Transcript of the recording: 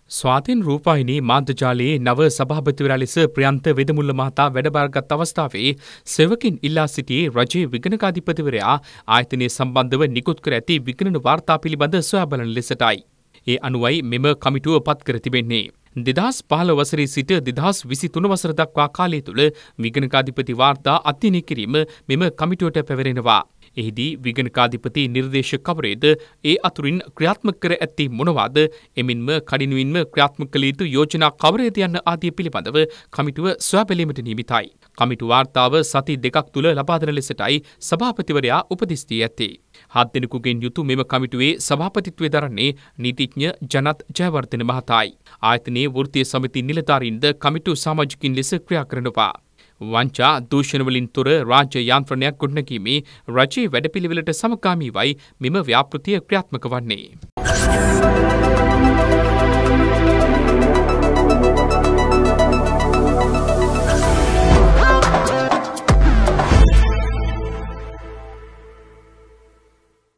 ස්වාධීන රූපවාහිනී මාධ්‍යජාලයේ නව සභාපතිවරයා ලෙස ප්‍රියන්ත වෙදමුල්ල මහතා වැඩබාරගත් අවස්ථාවේ සෙවකින් ඉල්ලා සිටියේ රජයේ විගණකාධිපතිවරයා ආයතනය සම්බන්ධව නිකුත් කර ඇති විගණන වාර්තා පිළිබඳ සොයා බලන ලෙසටයි. ඒ අනුවයි මෙම කමිටුව පත් කර තිබෙන්නේ. 2015 වසරේ සිට 2023 වසර දක්වා කාලය තුළ විගණකාධිපති වාර්තා අධ්‍යයනය කිරීම මෙම කමිටුවට පැවරෙනවා. එහිදී විගණකාධිපති නිර්දේශ කවරේද ඒ අතුරින් ක්‍රියාත්මක කර ඇත්තේ මොනවාද එමින්ම කඩිනුවින්ම ක්‍රියාත්මක කළ යුතු යෝජනා කවරේද යන්න ආදිය පිළිබඳව කමිටුව සොයා බැලීමට නියමිතයි. කමිටු වාර්තාව සති දෙකක් තුළ ලබා දෙන ලෙසටයි සභාපතිවරයා උපදෙස් දී ඇත්තේ. 7 දෙනෙකුගෙන් යුතු මෙම කමිටුවේ සභාපතිත්වය දරන්නේ නීතිඥ ජනත් ජයවර්ධන මහතායි. ආයතනයේ වෘත්තීය සමිති නිලධාරීන්ද කමිටු සමාජිකින් ලෙස ක්‍රියා කරනවා. වංචා දූෂණවලින් තොර රාජ්‍ය යාන්ත්‍රණයක් ගොඩනැගීමේ රජයේ වැඩපිළිවෙලට සමගාමීවයි මෙම ව්‍යාපෘතිය ක්‍රියාත්මක වන්නේ.